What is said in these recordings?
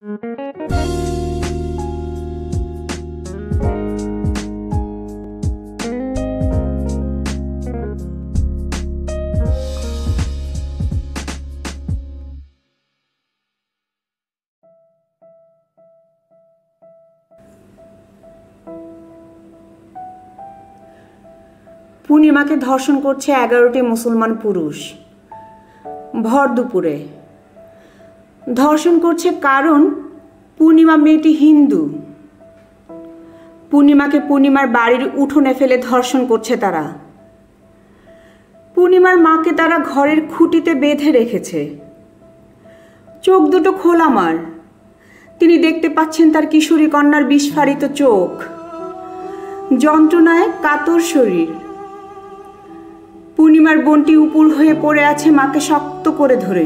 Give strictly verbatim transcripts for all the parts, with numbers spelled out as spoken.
পূর্ণিমাকে ধর্ষণ করছে এগারোটি মুসলমান পুরুষ ভর দুপুরে। ধর্ষণ করছে কারণ পূর্ণিমা মেয়েটি হিন্দু। পূর্ণিমাকে পূর্ণিমার বাড়ির উঠোনে ফেলে ধর্ষণ করছে তারা। পূর্ণিমার মাকে তারা ঘরের খুঁটিতে বেঁধে রেখেছে। চোখ দুটো খোলা মার, তিনি দেখতে পাচ্ছেন তার কিশোরী কন্যার বিস্ফারিত চোখ, যন্ত্রণায় কাতর শরীর। পূর্ণিমার বোনটি উপুড় হয়ে পড়ে আছে মাকে শক্ত করে ধরে।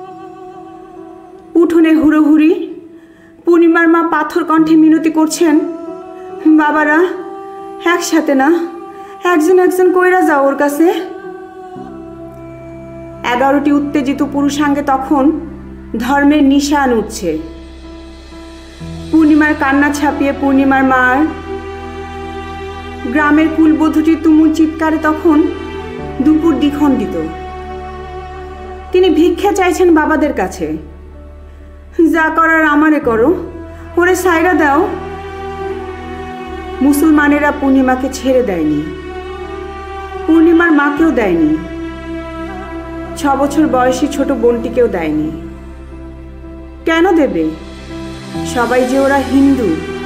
উঠোনে হুড়োহুড়ি। পূর্ণিমার মা পাথর কণ্ঠে মিনতি করছেন, বাবারা একসাথে না, একজন একজন কইরা যাও ওর কাছে। এগারোটি উত্তেজিত পুরুষাঙ্গে তখন ধর্মের নিশান উঠছে। পূর্ণিমার কান্না ছাপিয়ে পূর্ণিমার মার গ্রামের কুলবধূটি তুমুল চিৎকারে তখন দুপুর দ্বিখণ্ডিত। তিনি ভিক্ষা চাইছেন বাবাদের কাছে, যা করার আমারে করো, ওরে সাইরা দাও। মুসলমানেরা পূর্ণিমাকে ছেড়ে দেয়নি, পূর্ণিমার মাকেও দেয়নি, ছ বছর বয়সী ছোট বোনটিকেও দেয়নি। কেন দেবে? সবাই যে ওরা হিন্দু।